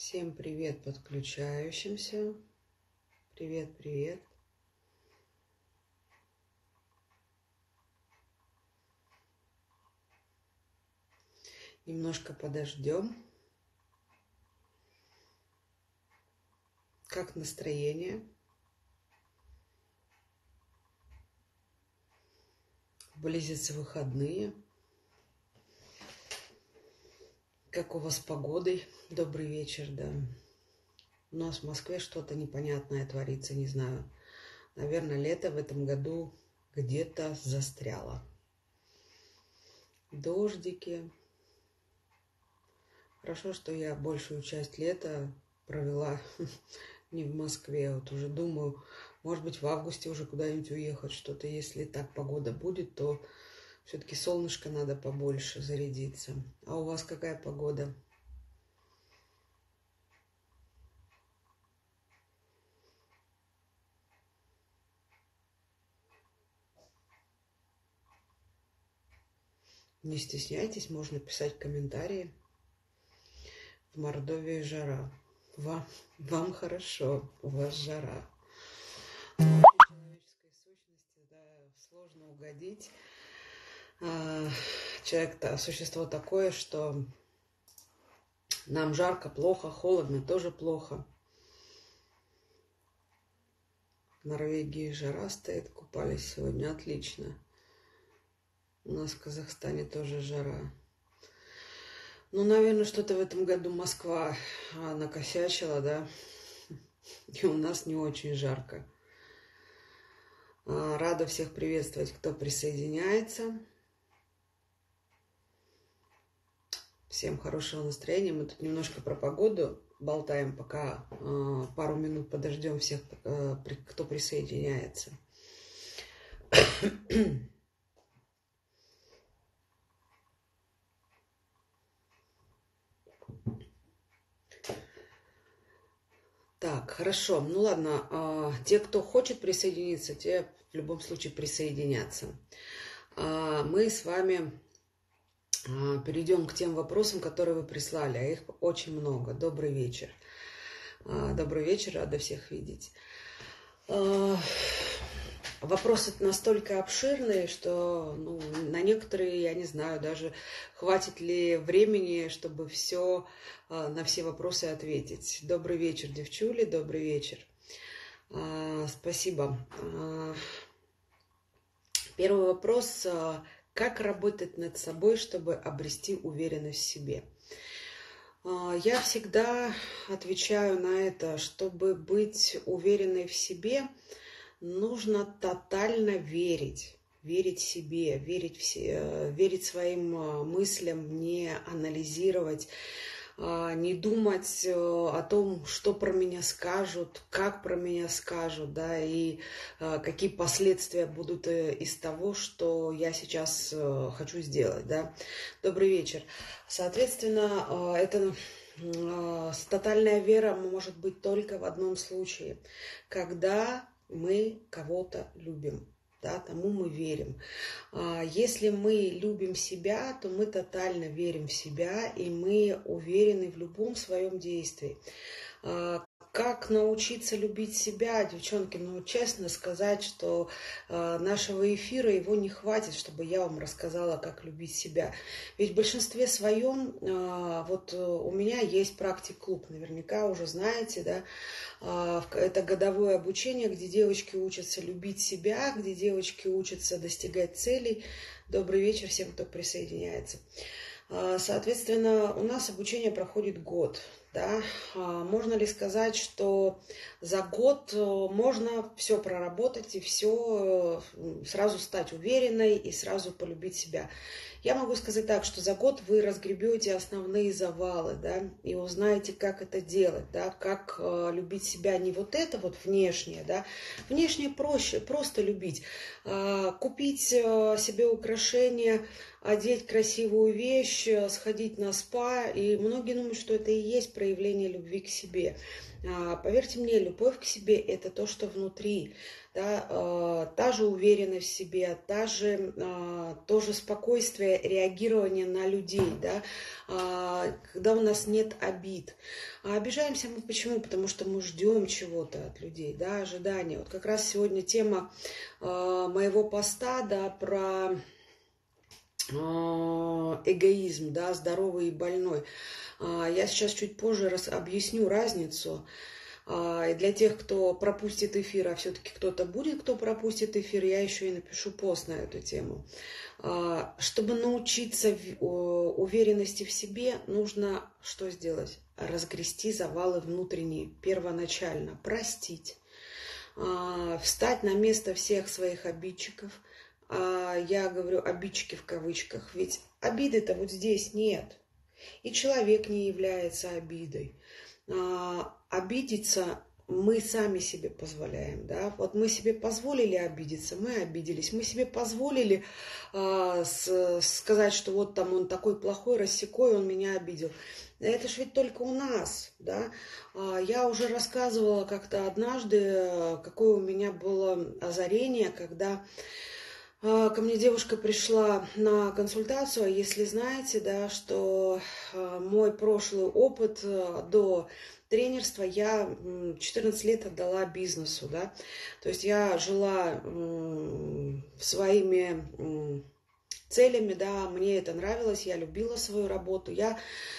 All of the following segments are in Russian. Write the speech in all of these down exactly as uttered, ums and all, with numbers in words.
Всем привет подключающимся. Привет, привет. Немножко подождем. Как настроение? Близятся выходные. Как у вас с погодой? Добрый вечер, да. У нас в Москве что-то непонятное творится, не знаю. Наверное, лето в этом году где-то застряло. Дождики. Хорошо, что я большую часть лета провела не в Москве. Вот уже думаю, может быть, в августе уже куда-нибудь уехать. Что-то, если так погода будет, то все-таки солнышко надо побольше зарядиться. А у вас какая погода? Не стесняйтесь, можно писать комментарии. В Мордовии жара. Вам, вам хорошо, у вас жара. Человеческой сущности, да, сложно угодить. Человек-то существо такое, что нам жарко, плохо, холодно, тоже плохо. В Норвегии жара стоит, купались сегодня, отлично. У нас в Казахстане тоже жара. Ну, наверное, что-то в этом году Москва накосячила, да, и у нас не очень жарко. Рада всех приветствовать, кто присоединяется. Всем хорошего настроения. Мы тут немножко про погоду болтаем, пока пару минут подождем всех, кто присоединяется. Так, хорошо. Ну ладно, те, кто хочет присоединиться, те в любом случае присоединятся. Мы с вами перейдем к тем вопросам, которые вы прислали, а их очень много. Добрый вечер. Добрый вечер, рада всех видеть. Вопросы настолько обширные, что ну, на некоторые, я не знаю, даже хватит ли времени, чтобы все, на все вопросы ответить. Добрый вечер, девчули, добрый вечер. Спасибо. Первый вопрос. Как работать над собой, чтобы обрести уверенность в себе? Я всегда отвечаю на это, чтобы быть уверенной в себе, нужно тотально верить, верить себе, верить, в се... верить своим мыслям, не анализировать, не думать о том, что про меня скажут, как про меня скажут, да, и какие последствия будут из того, что я сейчас хочу сделать, да. Добрый вечер. Соответственно, это тотальная вера может быть только в одном случае, когда мы кого-то любим, да, тому мы верим. Если мы любим себя, то мы тотально верим в себя, и мы уверены в любом своем действии. Как научиться любить себя, девчонки? Ну, честно сказать, что э, нашего эфира его не хватит, чтобы я вам рассказала, как любить себя. Ведь в большинстве своем, э, вот э, у меня есть практик-клуб, наверняка уже знаете, да, э, это годовое обучение, где девочки учатся любить себя, где девочки учатся достигать целей. Добрый вечер всем, кто присоединяется. Э, соответственно, у нас обучение проходит год. Да? Можно ли сказать, что за год можно все проработать и все сразу стать уверенной и сразу полюбить себя? Я могу сказать так, что за год вы разгребете основные завалы, да, и узнаете, как это делать, да, как э, любить себя не вот это вот внешнее, да, внешнее проще, просто любить, э, купить э, себе украшения, одеть красивую вещь, сходить на спа, и многие думают, что это и есть проявление любви к себе. Поверьте мне, любовь к себе – это то, что внутри. Да, та же уверенность в себе, та же, то же спокойствие, реагирование на людей, да, когда у нас нет обид. А обижаемся мы почему? Потому что мы ждем чего-то от людей, да, ожидания. Вот как раз сегодня тема моего поста, да, про эгоизм, да, здоровый и больной. Я сейчас чуть позже раз объясню разницу. И для тех, кто пропустит эфир, а все-таки кто-то будет, кто пропустит эфир, я еще и напишу пост на эту тему. Чтобы научиться уверенности в себе, нужно что сделать? Разгрести завалы внутренние, первоначально, простить, встать на место всех своих обидчиков. Я говорю обидчики в кавычках, ведь обиды-то вот здесь нет. И человек не является обидой. Обидеться мы сами себе позволяем, да, вот мы себе позволили обидеться, мы обиделись, мы себе позволили э, с, сказать, что вот там он такой плохой, рассекой, он меня обидел. Это ж ведь только у нас, да. Я уже рассказывала как-то однажды, какое у меня было озарение, когда ко мне девушка пришла на консультацию. Если знаете, да, что мой прошлый опыт до тренерства, я четырнадцать лет отдала бизнесу, да, то есть я жила своими целями, да, мне это нравилось, я любила свою работу, я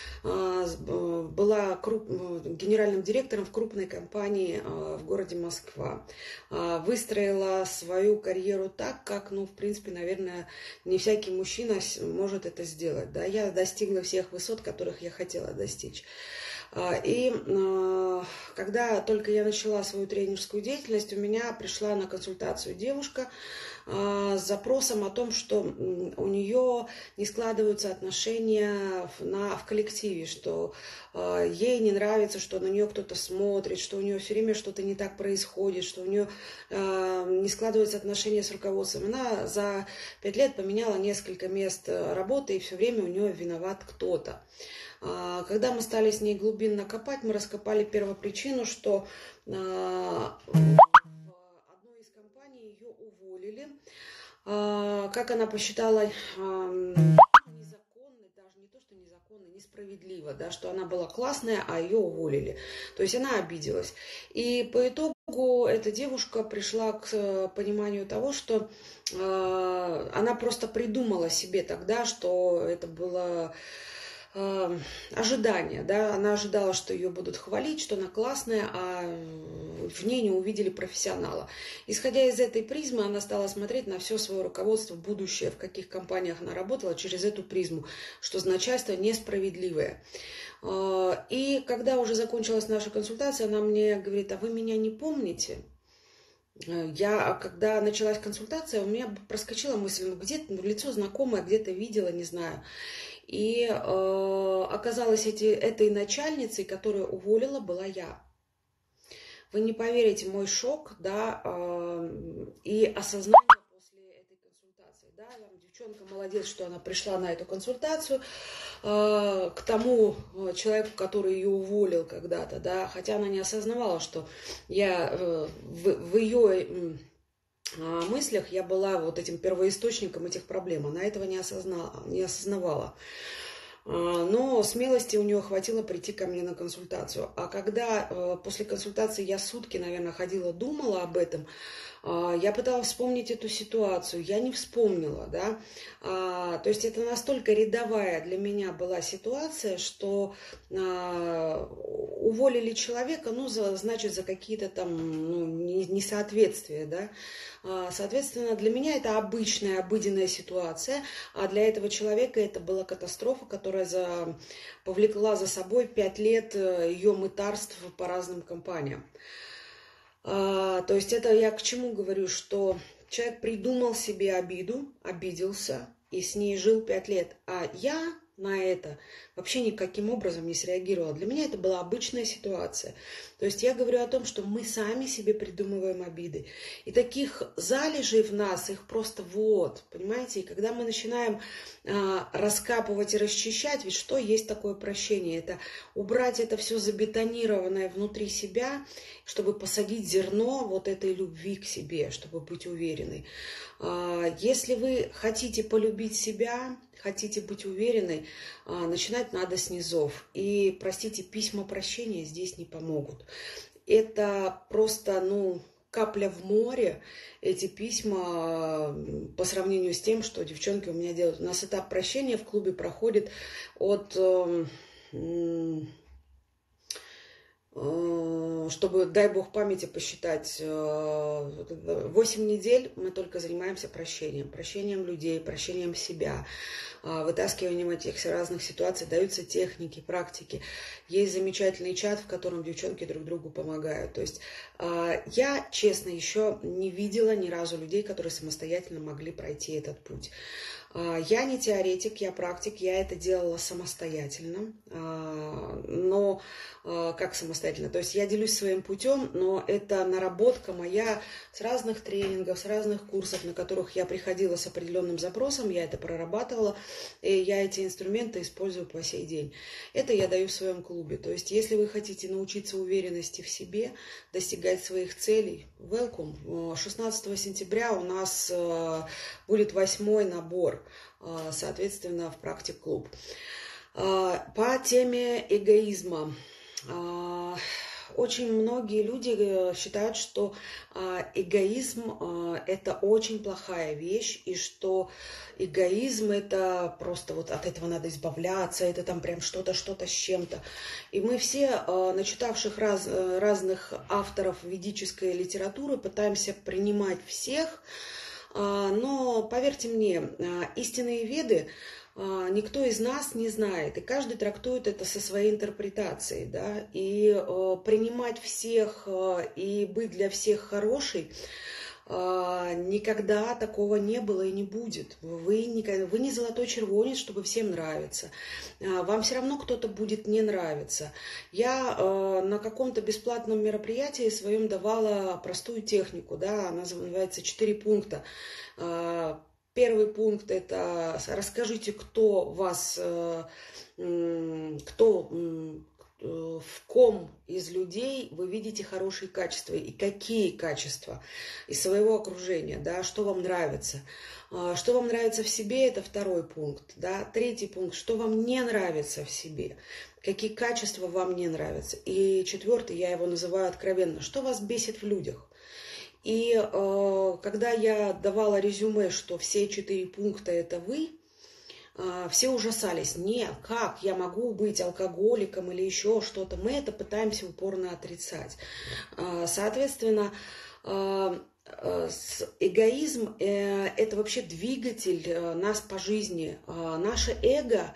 была круп... генеральным директором в крупной компании в городе Москва. Выстроила свою карьеру так, как, ну, в принципе, наверное, не всякий мужчина может это сделать. Да? Я достигла всех высот, которых я хотела достичь. И когда только я начала свою тренерскую деятельность, у меня пришла на консультацию девушка с запросом о том, что у нее не складываются отношения в, на, в коллективе, что э, ей не нравится, что на нее кто-то смотрит, что у нее все время что-то не так происходит, что у нее э, не складываются отношения с руководством. Она за пять лет поменяла несколько мест работы, и все время у нее виноват кто-то. Когда мы стали с ней глубинно копать, мы раскопали первопричину, что э, ее уволили, как она посчитала, незаконно, даже не то, что незаконно, несправедливо, да, что она была классная, а ее уволили. То есть она обиделась. И по итогу эта девушка пришла к пониманию того, что она просто придумала себе тогда, что это было ожидание, да, она ожидала, что ее будут хвалить, что она классная, а в ней не увидели профессионала. Исходя из этой призмы, она стала смотреть на все свое руководство, будущее, в каких компаниях она работала, через эту призму, что начальство несправедливое. И когда уже закончилась наша консультация, она мне говорит: а вы меня не помните? Я, когда началась консультация, у меня проскочила мысль, ну где-то ну, лицо знакомое, где-то видела, не знаю. И э, оказалось, эти, этой начальницей, которая уволила, была я. Вы не поверите, мой шок, да, э, и осознание после этой консультации. Да, девчонка молодец, что она пришла на эту консультацию э, к тому человеку, который ее уволил когда-то, да, хотя она не осознавала, что я э, в, в ее мыслях я была вот этим первоисточником этих проблем. Она этого не осознала, не осознавала. Но смелости у нее хватило прийти ко мне на консультацию. А когда после консультации я сутки, наверное, ходила, думала об этом, я пыталась вспомнить эту ситуацию, я не вспомнила, да. То есть это настолько рядовая для меня была ситуация, что уволили человека, ну, за, значит, за какие-то там ну, несоответствия, да. Соответственно, для меня это обычная, обыденная ситуация, а для этого человека это была катастрофа, которая за, повлекла за собой пять лет ее мытарств по разным компаниям. А, то есть это я к чему говорю, что человек придумал себе обиду, обиделся и с ней жил пять лет, а я на это вообще никаким образом не среагировала. Для меня это была обычная ситуация. То есть я говорю о том, что мы сами себе придумываем обиды. И таких залежей в нас, их просто вот, понимаете? И когда мы начинаем а, раскапывать и расчищать, ведь что есть такое прощение? Это убрать это все забетонированное внутри себя, чтобы посадить зерно вот этой любви к себе, чтобы быть уверенной. А, если вы хотите полюбить себя, хотите быть уверенной, начинать надо с низов. И, простите, письма прощения здесь не помогут. Это просто, ну, капля в море, эти письма, по сравнению с тем, что девчонки у меня делают. У нас этап прощения в клубе проходит от... чтобы, дай бог памяти посчитать, восемь недель мы только занимаемся прощением. Прощением людей, прощением себя, вытаскиванием этих разных ситуаций. Даются техники, практики. Есть замечательный чат, в котором девчонки друг другу помогают. То есть я, честно, еще не видела ни разу людей, которые самостоятельно могли пройти этот путь. Я не теоретик, я практик, я это делала самостоятельно, но как самостоятельно? То есть я делюсь своим путем, но это наработка моя с разных тренингов, с разных курсов, на которых я приходила с определенным запросом, я это прорабатывала, и я эти инструменты использую по сей день. Это я даю в своем клубе. То есть если вы хотите научиться уверенности в себе, достигать своих целей, welcome. шестнадцатого сентября у нас будет восьмой набор, соответственно, в практик-клуб. По теме эгоизма. Очень многие люди считают, что эгоизм – это очень плохая вещь, и что эгоизм – это просто вот от этого надо избавляться, это там прям что-то, что-то с чем-то. И мы все, начитавших раз, разных авторов ведической литературы, пытаемся принимать всех, но, поверьте мне, истинные веды никто из нас не знает, и каждый трактует это со своей интерпретацией, да, и э, принимать всех э, и быть для всех хорошей э, никогда такого не было и не будет. Вы, никогда, вы не золотой червонец, чтобы всем нравиться. Э, вам все равно кто-то будет не нравиться. Я э, на каком-то бесплатном мероприятии своем давала простую технику, да, она называется «Четыре пункта». Э, Первый пункт – это расскажите, кто вас, кто, в ком из людей вы видите хорошие качества и какие качества из своего окружения, да, что вам нравится. Что вам нравится в себе – это второй пункт. Да. Третий пункт – что вам не нравится в себе, какие качества вам не нравятся. И четвертый, я его называю откровенно, что вас бесит в людях. И э, когда я давала резюме, что все четыре пункта это вы, э, все ужасались. Нет, как я могу быть алкоголиком или еще что-то? Мы это пытаемся упорно отрицать. Э, соответственно, э, э, эгоизм э, это вообще двигатель э, нас по жизни. Э, наше эго,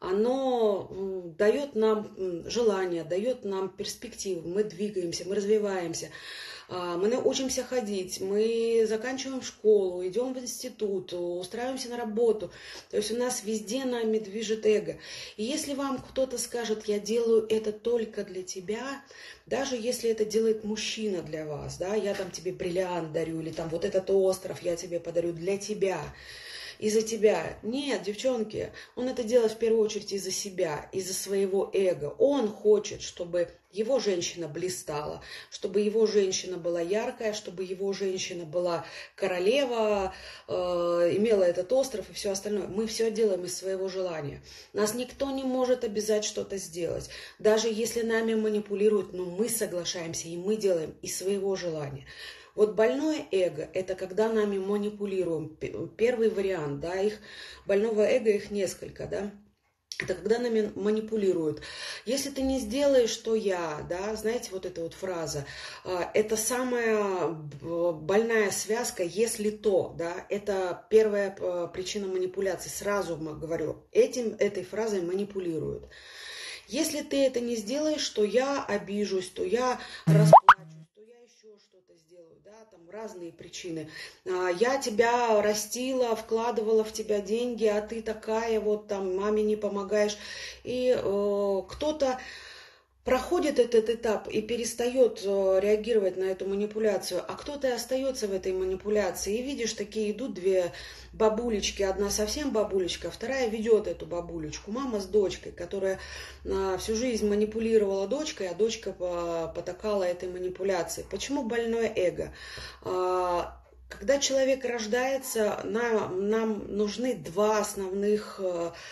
оно дает нам желание, дает нам перспективу. Мы двигаемся, мы развиваемся. Мы учимся ходить, мы заканчиваем школу, идем в институт, устраиваемся на работу. То есть у нас везде нами движет эго. И если вам кто-то скажет, я делаю это только для тебя, даже если это делает мужчина для вас, да, я там тебе бриллиант дарю, или там вот этот остров я тебе подарю для тебя, из-за тебя. Нет, девчонки, он это делает в первую очередь из-за себя, из-за своего эго. Он хочет, чтобы его женщина блистала, чтобы его женщина была яркая, чтобы его женщина была королева, э, имела этот остров и все остальное. Мы все делаем из своего желания. Нас никто не может обязать что-то сделать. Даже если нами манипулируют, но мы соглашаемся, и мы делаем из своего желания. Вот больное эго – это когда нами манипулируем. Первый вариант, да, их, больного эго их несколько, да. Это когда нами манипулируют. Если ты не сделаешь, что я, да, знаете, вот эта вот фраза, это самая больная связка, если то, да, это первая причина манипуляции. Сразу говорю, этим, этой фразой манипулируют. Если ты это не сделаешь, то я обижусь, то я расплачусь, то я еще еще что-то сделаю, да, там разные причины. Я тебя растила, вкладывала в тебя деньги, а ты такая вот там, маме не помогаешь. И э, кто-то проходит этот этап и перестает реагировать на эту манипуляцию, а кто-то остается в этой манипуляции. И видишь, такие идут две бабулечки, одна совсем бабулечка, вторая ведет эту бабулечку, мама с дочкой, которая всю жизнь манипулировала дочкой, а дочка потакала этой манипуляции. Почему больное эго? Когда человек рождается, нам, нам нужны два основных...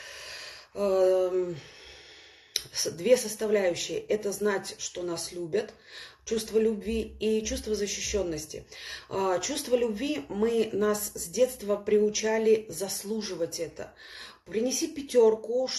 Две составляющие. Это знать, что нас любят, чувство любви и чувство защищенности. Чувство любви мы нас с детства приучали заслуживать это. Принеси пятерку,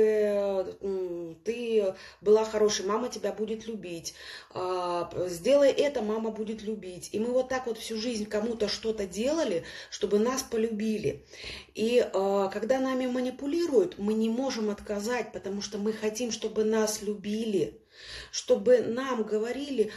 чтобы ты была хорошей, мама тебя будет любить. Сделай это, мама будет любить. И мы вот так вот всю жизнь кому-то что-то делали, чтобы нас полюбили. И когда нами манипулируют, мы не можем отказать, потому что мы хотим, чтобы нас любили, чтобы нам говорили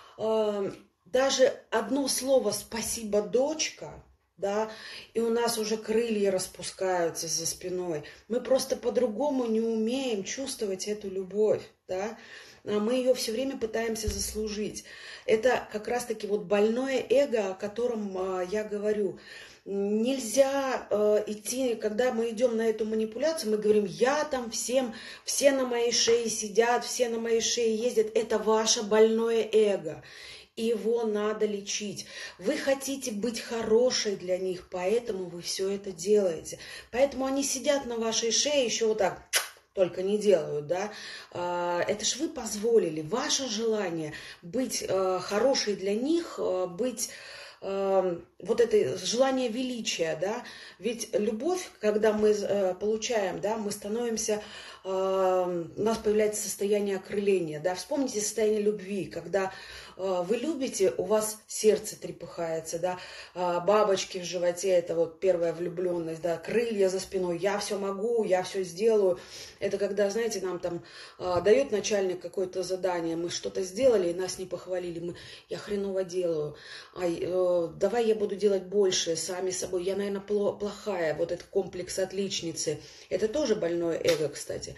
даже одно слово «спасибо, дочка», да, и у нас уже крылья распускаются за спиной. Мы просто по-другому не умеем чувствовать эту любовь, да. Мы ее все время пытаемся заслужить. Это как раз-таки вот больное эго, о котором я говорю. Нельзя э, идти, когда мы идем на эту манипуляцию, мы говорим, я там всем, все на моей шее сидят, все на моей шее ездят. Это ваше больное эго. Его надо лечить. Вы хотите быть хорошей для них, поэтому вы все это делаете. Поэтому они сидят на вашей шее, еще вот так, только не делают, да. Это ж вы позволили, ваше желание быть хорошей для них, быть... вот это желание величия, да, ведь любовь, когда мы получаем, да, мы становимся, у нас появляется состояние окрыления, да, вспомните состояние любви, когда вы любите, у вас сердце трепыхается, да, бабочки в животе, это вот первая влюбленность, да, крылья за спиной, я все могу, я все сделаю, это когда, знаете, нам там дает начальник какое-то задание, мы что-то сделали, и нас не похвалили, мы, я хреново делаю, а, давай я буду делать больше, сами собой, я, наверное, плохая, вот этот комплекс отличницы, это тоже больное эго, кстати.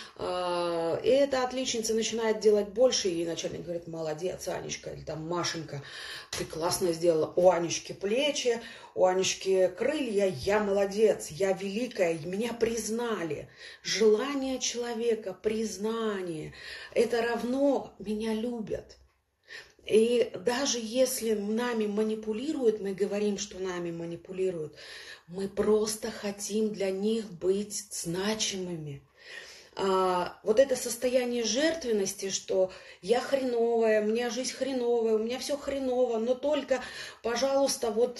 И эта отличница начинает делать больше, и начальник говорит, молодец, Анечка, или там Машенька, ты классно сделала, у Анечки плечи, у Анечки крылья, я молодец, я великая, меня признали. Желание человека, признание, это равно меня любят. И даже если нами манипулируют, мы говорим, что нами манипулируют, мы просто хотим для них быть значимыми. А, вот это состояние жертвенности, что я хреновая, у меня жизнь хреновая, у меня все хреново, но только, пожалуйста, вот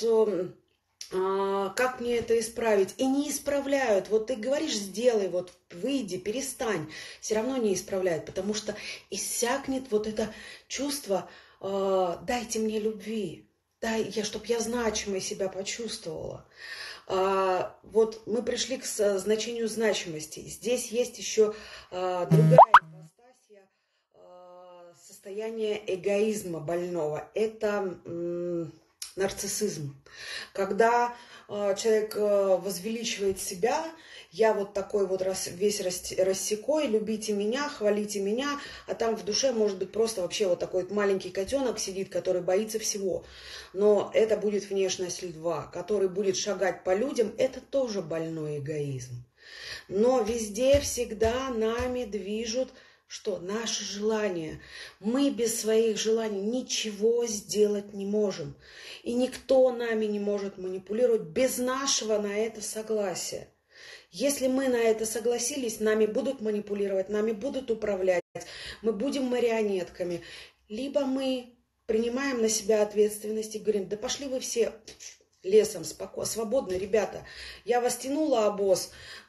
а, как мне это исправить? И не исправляют. Вот ты говоришь, сделай, вот выйди, перестань. Все равно не исправляют, потому что иссякнет вот это чувство, а, дайте мне любви, дай, я, чтобы я значимой себя почувствовала. А, вот мы пришли к значению значимости. Здесь есть еще а, другая ипостась, а, состояние эгоизма больного. Это м, нарциссизм. Когда а, человек а, возвеличивает себя, я вот такой вот рас, весь рас, рассекой, любите меня, хвалите меня, а там в душе может быть просто вообще вот такой вот маленький котенок сидит, который боится всего. Но это будет внешность льва, который будет шагать по людям, это тоже больной эгоизм. Но везде всегда нами движут что? Наши желания. Мы без своих желаний ничего сделать не можем. И никто нами не может манипулировать без нашего на это согласия. Если мы на это согласились, нами будут манипулировать, нами будут управлять, мы будем марионетками. Либо мы принимаем на себя ответственность и говорим, да пошли вы все лесом, спокойно, свободно, ребята. Я вас тянула, обоз,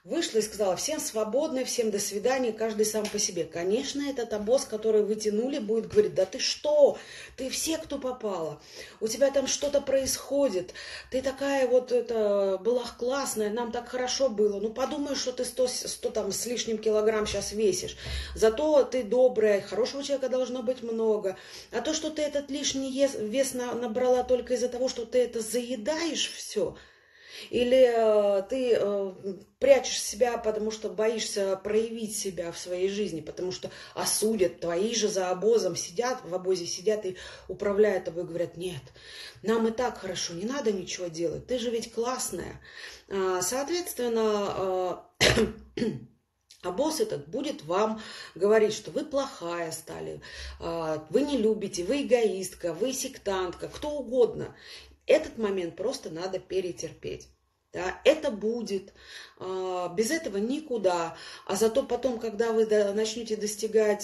вышла и сказала: всем свободны, всем до свидания, каждый сам по себе. Конечно, этот обоз, который вы тянули, будет говорить: да ты что, ты все, кто попала, у тебя там что-то происходит, ты такая вот это была классная, нам так хорошо было, ну подумай, что ты сто, сто там с лишним килограмм сейчас весишь, зато ты добрая, хорошего человека должно быть много, а то, что ты этот лишний вес, вес набрала только из-за того, что ты это заедаешь все, или э, ты э, прячешь себя, потому что боишься проявить себя в своей жизни, потому что осудят, твои же за обозом сидят, в обозе сидят и управляют тобой, говорят: нет, нам и так хорошо, не надо ничего делать, ты же ведь классная. А, соответственно, э, а босс этот будет вам говорить, что вы плохая стали, вы не любите, вы эгоистка, вы сектантка, кто угодно. Этот момент просто надо перетерпеть. Да, это будет, без этого никуда. А зато потом, когда вы начнете достигать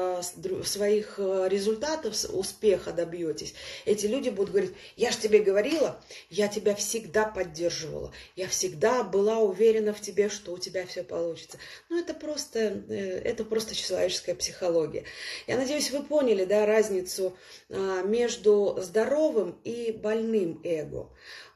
своих результатов, успеха добьетесь, эти люди будут говорить: я же тебе говорила, я тебя всегда поддерживала, я всегда была уверена в тебе, что у тебя все получится. Ну, это просто, это просто человеческая психология. Я надеюсь, вы поняли, да, разницу между здоровым и больным эго.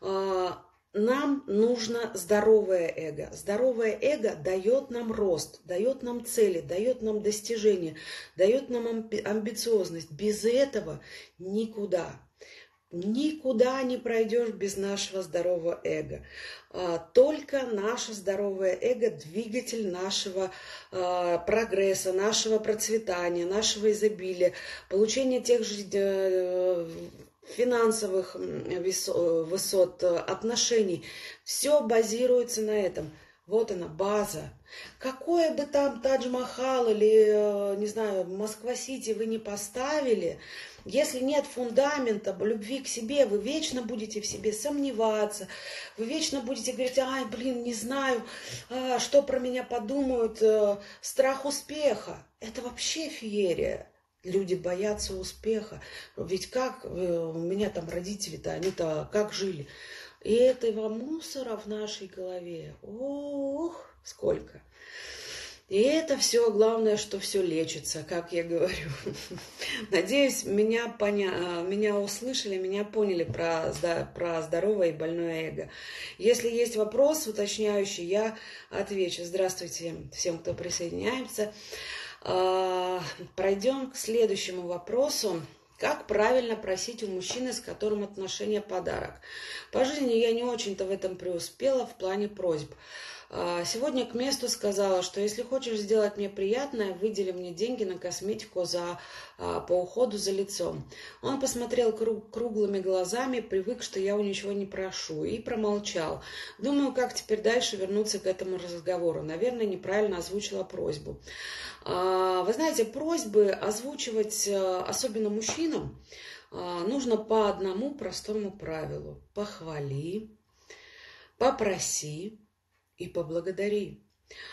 Нам нужно здоровое эго. Здоровое эго дает нам рост, дает нам цели, дает нам достижения, дает нам амбициозность. Без этого никуда. Никуда не пройдешь без нашего здорового эго. Только наше здоровое эго – двигатель нашего прогресса, нашего процветания, нашего изобилия, получения тех же финансовых высот, отношений. Все базируется на этом. Вот она, база. Какое бы там Тадж-Махал или, не знаю, Москва-Сити вы не поставили, если нет фундамента любви к себе, вы вечно будете в себе сомневаться, вы вечно будете говорить: ай, блин, не знаю, что про меня подумают, страх успеха. Это вообще феерия. Люди боятся успеха. Ведь как у меня там родители-то, они-то как жили? И этого мусора в нашей голове, ох, сколько. И это все, главное, что все лечится, как я говорю. Надеюсь, меня, поня... меня услышали, меня поняли про, про здоровое и больное эго. Если есть вопрос уточняющий, я отвечу. Здравствуйте всем, кто присоединяется. Пройдем к следующему вопросу. Как правильно просить у мужчины, с которым отношения, подарок? По жизни я не очень-то в этом преуспела в плане просьб. Сегодня к месту сказала, что если хочешь сделать мне приятное, выдели мне деньги на косметику за, по уходу за лицом. Он посмотрел круг, круглыми глазами, привык, что я у ничего не прошу, и промолчал. Думаю, как теперь дальше вернуться к этому разговору. Наверное, неправильно озвучила просьбу. Вы знаете, просьбы озвучивать, особенно мужчинам, нужно по одному простому правилу. Похвали, попроси и поблагодари.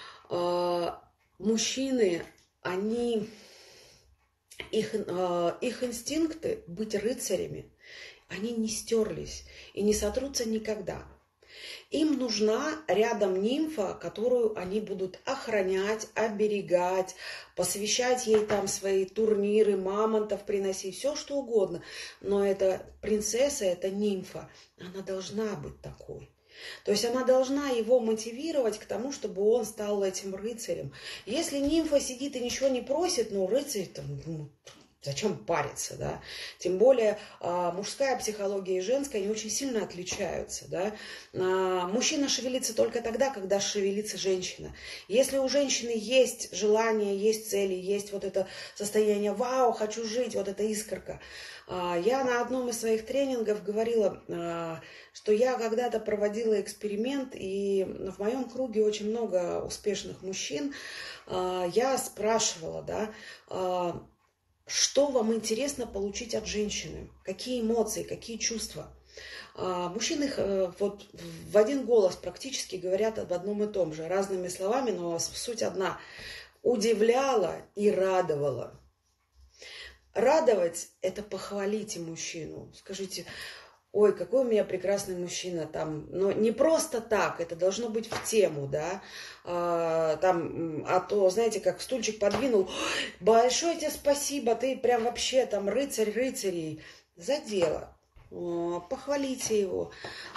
Мужчины, они, их, их инстинкты быть рыцарями, они не стерлись и не сотрутся никогда. Им нужна рядом нимфа, которую они будут охранять, оберегать, посвящать ей там свои турниры, мамонтов приносить, все что угодно. Но эта принцесса, эта нимфа, она должна быть такой. То есть она должна его мотивировать к тому, чтобы он стал этим рыцарем. Если нимфа сидит и ничего не просит, ну рыцарь там... Ну, зачем париться, да? Тем более мужская психология и женская, они очень сильно отличаются, да? Мужчина шевелится только тогда, когда шевелится женщина. Если у женщины есть желание, есть цели, есть вот это состояние «Вау, хочу жить», вот эта искорка. Я на одном из своих тренингов говорила, что я когда-то проводила эксперимент, и в моем круге очень много успешных мужчин. Я спрашивала, да, что вам интересно получить от женщины? Какие эмоции, какие чувства? Мужчины вот в один голос практически говорят об одном и том же, разными словами, но суть одна. Удивляла и радовала. Радовать – это похвалите мужчину. Скажите: ой, какой у меня прекрасный мужчина там, но не просто так, это должно быть в тему, да, а, там, а то, знаете, как стульчик подвинул, большое тебе спасибо, ты прям вообще там рыцарь рыцарей, за дело. Похвалите его.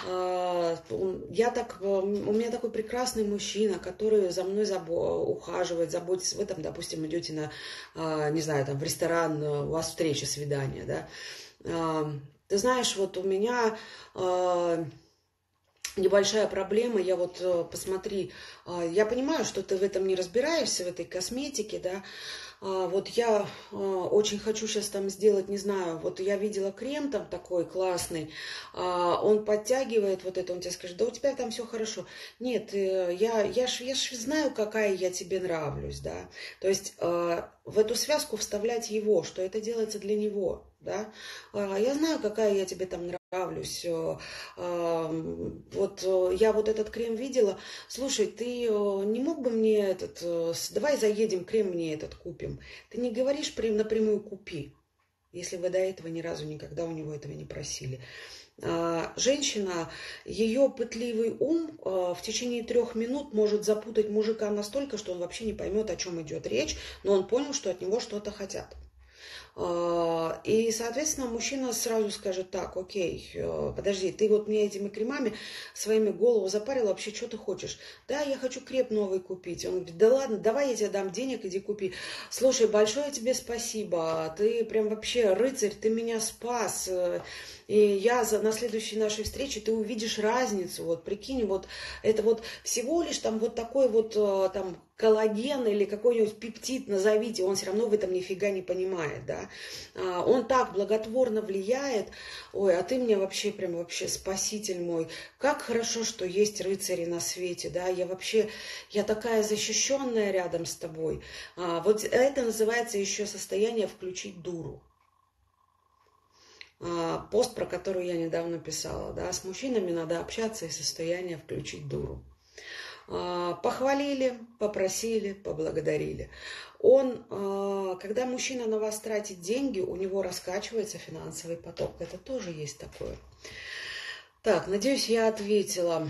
Я так, у меня такой прекрасный мужчина, который за мной забо, ухаживает, заботится. Вы там, допустим, идете на, не знаю, там в ресторан, у вас встреча, свидание, да. Ты знаешь, вот у меня небольшая проблема, я вот, посмотри, я понимаю, что ты в этом не разбираешься, в этой косметике, да, вот я очень хочу сейчас там сделать, не знаю, вот я видела крем там такой классный, он подтягивает вот это, он тебе скажет, да у тебя там все хорошо. Нет, я, я ж, я ж знаю, какая я тебе нравлюсь, да, то есть в эту связку вставлять его, что это делается для него, да, я знаю, какая я тебе там нравлюсь, вот я вот этот крем видела, слушай, ты не мог бы мне этот, давай заедем, крем мне этот купим, ты не говоришь прям напрямую купи, если вы до этого ни разу никогда у него этого не просили. Женщина, ее пытливый ум в течение трех минут может запутать мужика настолько, что он вообще не поймет, о чем идет речь, но он понял, что от него что-то хотят. И, соответственно, мужчина сразу скажет, так, окей, подожди, ты вот мне этими кремами своими голову запарила, вообще, что ты хочешь? Да, я хочу крем новый купить. Он говорит, да ладно, давай я тебе дам денег, иди купи. Слушай, большое тебе спасибо, ты прям вообще рыцарь, ты меня спас. И я за, на следующей нашей встрече ты увидишь разницу, вот прикинь, вот это вот всего лишь там вот такой вот там коллаген или какой-нибудь пептид назовите, он все равно в этом нифига не понимает, да, он так благотворно влияет, ой, а ты мне вообще прям вообще спаситель мой, как хорошо, что есть рыцари на свете, да, я вообще, я такая защищенная рядом с тобой, вот это называется еще состояние включить дуру. Пост, про который я недавно писала, да, с мужчинами надо общаться и состояние включить дуру. Похвалили, попросили, поблагодарили. Он, когда мужчина на вас тратит деньги, у него раскачивается финансовый поток. Это тоже есть такое. Так, надеюсь, я ответила.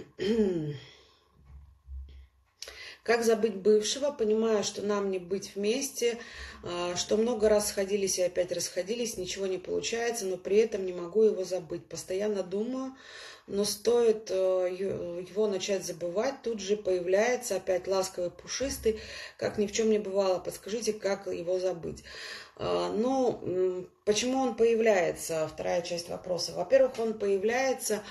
Как забыть бывшего, понимая, что нам не быть вместе, что много раз сходились и опять расходились, ничего не получается, но при этом не могу его забыть. Постоянно думаю, но стоит его начать забывать, тут же появляется опять ласковый, пушистый, как ни в чем не бывало. Подскажите, как его забыть? Ну, почему он появляется? Вторая часть вопроса. Во-первых, он появляется,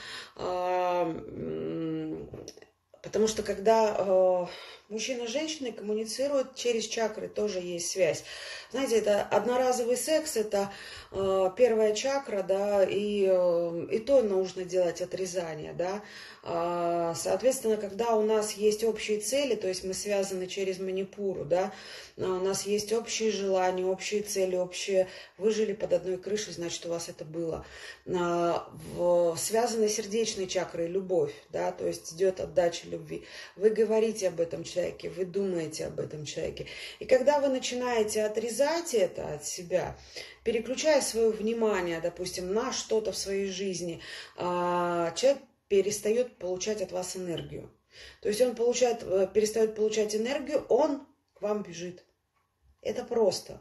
потому что когда мужчина с женщиной коммуницируют через чакры, тоже есть связь. Знаете, это одноразовый секс, это э, первая чакра, да, и, э, и то нужно делать отрезание, да. А, соответственно, когда у нас есть общие цели, то есть мы связаны через манипуру, да, у нас есть общие желания, общие цели, общие, вы жили под одной крышей, значит, у вас это было. А, в, связаны сердечной чакрой любовь, да, то есть идет отдача любви. Вы говорите об этом человеке, вы думаете об этом человеке. И когда вы начинаете отрезать это от себя, переключая свое внимание, допустим, на что-то в своей жизни, человек перестает получать от вас энергию. То есть он получает, перестает получать энергию, он к вам бежит. Это просто.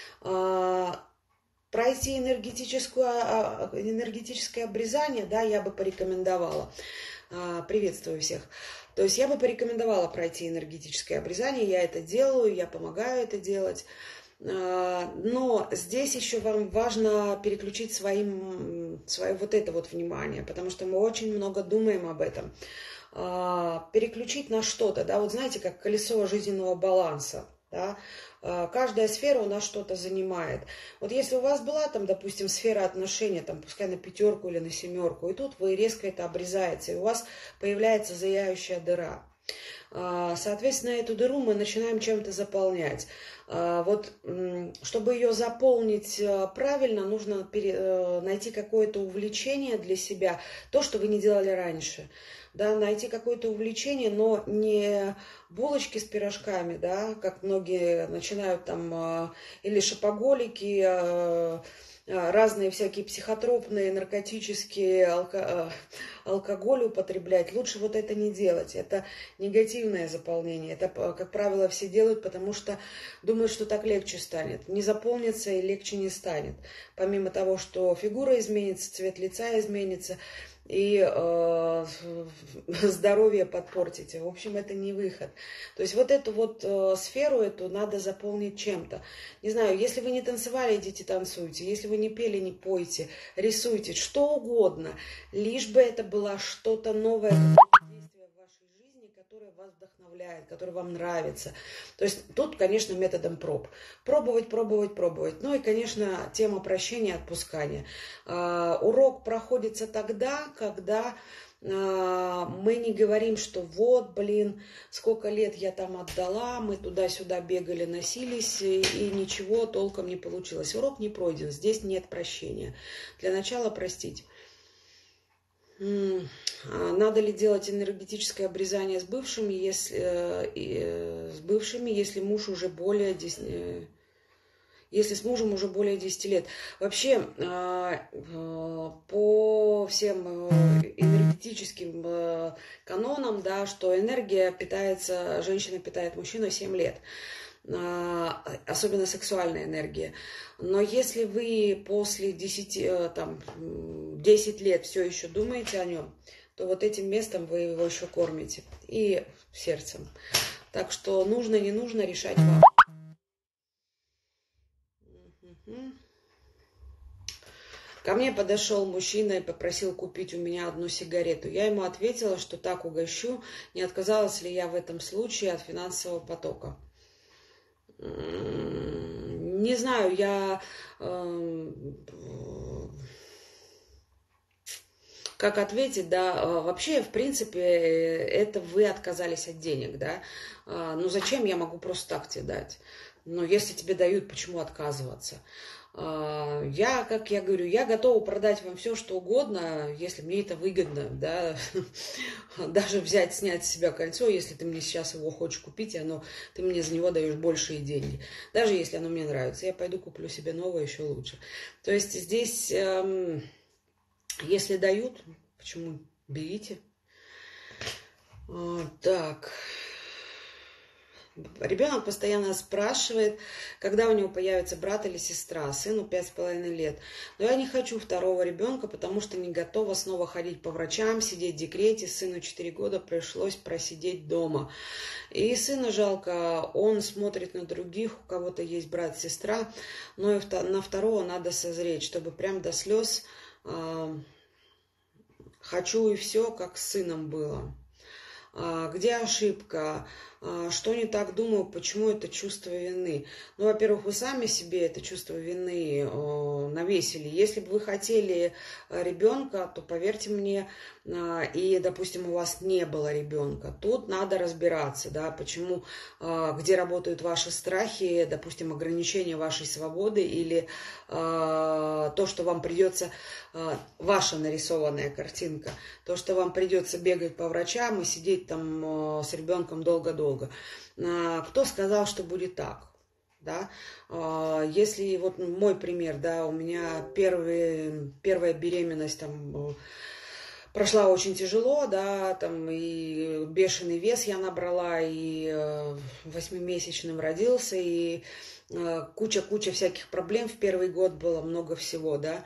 Пройти энергетическое, энергетическое обрезание, да, я бы порекомендовала. Приветствую всех. То есть я бы порекомендовала пройти энергетическое обрезание, я это делаю, я помогаю это делать. Но здесь еще вам важно переключить своим, свое вот это вот внимание, потому что мы очень много думаем об этом. Переключить на что-то, да, вот знаете, как колесо жизненного баланса, да, каждая сфера у нас что-то занимает. Вот если у вас была там, допустим, сфера отношений, там, пускай на пятерку или на семерку, и тут вы резко это обрезаете, и у вас появляется зияющая дыра. Соответственно, эту дыру мы начинаем чем-то заполнять. Вот, чтобы ее заполнить правильно, нужно найти какое-то увлечение для себя, то, что вы не делали раньше. Да, найти какое-то увлечение, но не булочки с пирожками, да, как многие начинают там, или шопоголики, разные всякие психотропные, наркотические, алко... алкоголь употреблять. Лучше вот это не делать. Это негативное заполнение. Это, как правило, все делают, потому что думают, что так легче станет. Не заполнится и легче не станет. Помимо того, что фигура изменится, цвет лица изменится, и э, здоровье подпортите. В общем, это не выход. То есть вот эту вот э, сферу эту надо заполнить чем-то. Не знаю, если вы не танцевали, идите танцуйте. Если вы не пели, не пойте. Рисуйте, что угодно. Лишь бы это было что-то новое, действие в вашей жизни, которое вас вдохновляет, которое вам нравится. То есть тут, конечно, методом проб. Пробовать, пробовать, пробовать. Ну и, конечно, тема прощения, отпускания. Uh, урок проходится тогда, когда uh, мы не говорим, что вот, блин, сколько лет я там отдала, мы туда-сюда бегали, носились, и, и ничего толком не получилось. Урок не пройден, здесь нет прощения. Для начала простить. Надо ли делать энергетическое обрезание с бывшими, если, э, с бывшими, если муж уже более десяти, если с мужем уже более десяти лет? Вообще, э, э, по всем энергетическим э, канонам, да, что энергия питается, женщина питает мужчину семь лет. Особенно сексуальная энергия. Но если вы после десяти, там, десять лет все еще думаете о нем, то вот этим местом вы его еще кормите. И сердцем. Так что нужно, не нужно решать вам. Ко мне подошел мужчина и попросил купить у меня одну сигарету. Я ему ответила, что так угощу, не отказалась ли я в этом случае от финансового потока. Не знаю, я э, как ответить, да, вообще, в принципе, это вы отказались от денег, да, ну зачем я могу просто так тебе дать? Но если тебе дают, почему отказываться? Я, как я говорю, я готова продать вам все, что угодно, если мне это выгодно, да, даже взять, снять с себя кольцо, если ты мне сейчас его хочешь купить, и оно, ты мне за него даешь большие деньги, даже если оно мне нравится, я пойду куплю себе новое, еще лучше. То есть здесь, эм, если дают, почему берите? А, так... Ребенок постоянно спрашивает, когда у него появится брат или сестра. Сыну пять с половиной лет. Но я не хочу второго ребенка, потому что не готова снова ходить по врачам, сидеть в декрете. Сыну четыре года пришлось просидеть дома. И сына жалко, он смотрит на других, у кого-то есть брат, сестра. Но и на второго надо созреть, чтобы прям до слез э, хочу и все, как с сыном было. А, где ошибка? Что не так думаю, почему это чувство вины? Ну, во-первых, вы сами себе это чувство вины э, навесили. Если бы вы хотели ребенка, то, поверьте мне, э, и, допустим, у вас не было ребенка, тут надо разбираться, да, почему, э, где работают ваши страхи, допустим, ограничения вашей свободы или э, то, что вам придется, э, ваша нарисованная картинка, то, что вам придется бегать по врачам и сидеть там э, с ребенком долго-долго. Кто сказал, что будет так? Да? Если вот мой пример, да, у меня первый, первая беременность там прошла очень тяжело, да, там и бешеный вес я набрала, и восьмимесячным родился, и куча-куча всяких проблем в первый год было, много всего, да.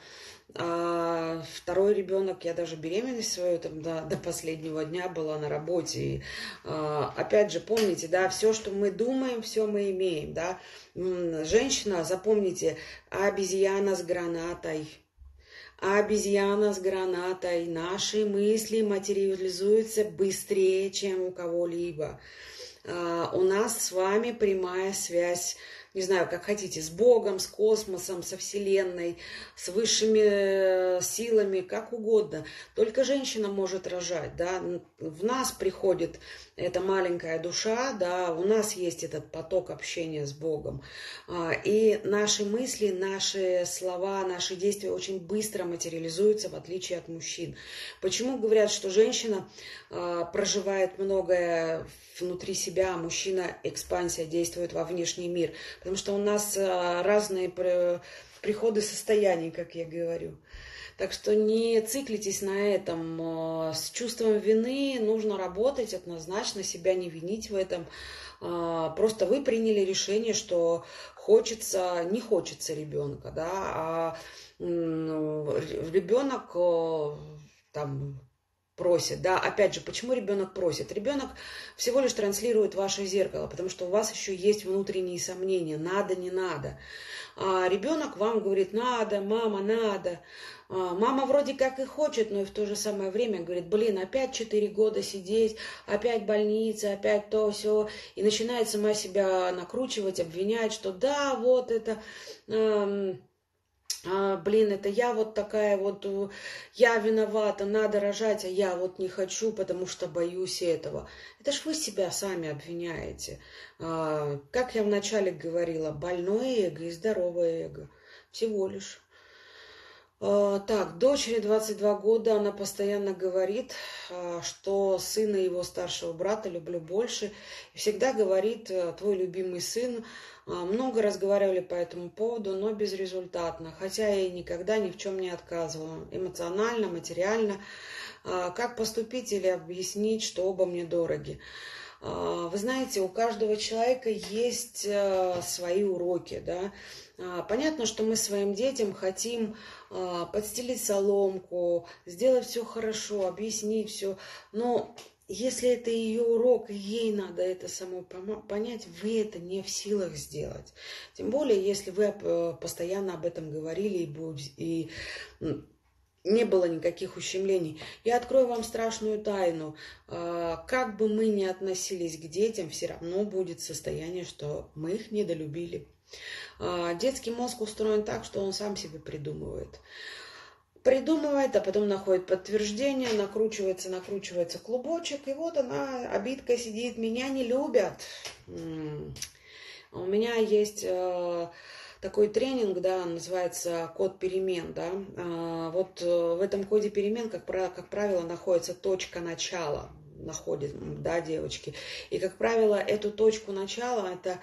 А второй ребенок, я даже беременность свою там до, до последнего дня была на работе. И, а, опять же, помните, да, все, что мы думаем, все мы имеем, да. Женщина, запомните, обезьяна с гранатой. Обезьяна с гранатой. Наши мысли материализуются быстрее, чем у кого-либо. А, у нас с вами прямая связь, не знаю, как хотите, с Богом, с космосом, со Вселенной, с высшими силами, как угодно. Только женщина может рожать, да, в нас приходит эта маленькая душа, да, у нас есть этот поток общения с Богом. И наши мысли, наши слова, наши действия очень быстро материализуются, в отличие от мужчин. Почему говорят, что женщина проживает многое внутри себя, а мужчина экспансия действует во внешний мир? потому что у нас разные приходы состояний, как я говорю. Так что не циклитесь на этом. С чувством вины нужно работать однозначно, себя не винить в этом. Просто вы приняли решение, что хочется, не хочется ребенка, да, а ребенок там просит, да, опять же, почему ребенок просит? Ребенок всего лишь транслирует ваше зеркало, потому что у вас еще есть внутренние сомнения, надо, не надо. А ребенок вам говорит, надо, мама, надо. А мама вроде как и хочет, но и в то же самое время говорит, блин, опять четыре года сидеть, опять больница, опять то, все. И начинает сама себя накручивать, обвинять, что да, вот это... Эм, А, блин, это я вот такая вот, я виновата, надо рожать, а я вот не хочу, потому что боюсь этого. Это ж вы себя сами обвиняете. А, как я вначале говорила, больное эго и здоровое эго. Всего лишь. А, так, дочери двадцать два года, она постоянно говорит, а, что сына его старшего брата люблю больше. И всегда говорит, твой любимый сын. Много разговаривали по этому поводу, но безрезультатно, хотя я ей никогда ни в чем не отказывала, эмоционально, материально. Как поступить или объяснить, что оба мне дороги? Вы знаете, у каждого человека есть свои уроки, да. Понятно, что мы своим детям хотим подстелить соломку, сделать все хорошо, объяснить все, но... Если это ее урок, и ей надо это само понять, вы это не в силах сделать. Тем более, если вы постоянно об этом говорили и, и не было никаких ущемлений. Я открою вам страшную тайну. Как бы мы ни относились к детям, все равно будет состояние, что мы их недолюбили. Детский мозг устроен так, что он сам себе придумывает. Придумывает, а потом находит подтверждение, накручивается, накручивается клубочек, и вот она, обидка сидит, меня не любят. У меня есть такой тренинг, да, называется код перемен, да. Вот в этом коде перемен, как правило, находится точка начала, находит, да, девочки. И, как правило, эту точку начала, это,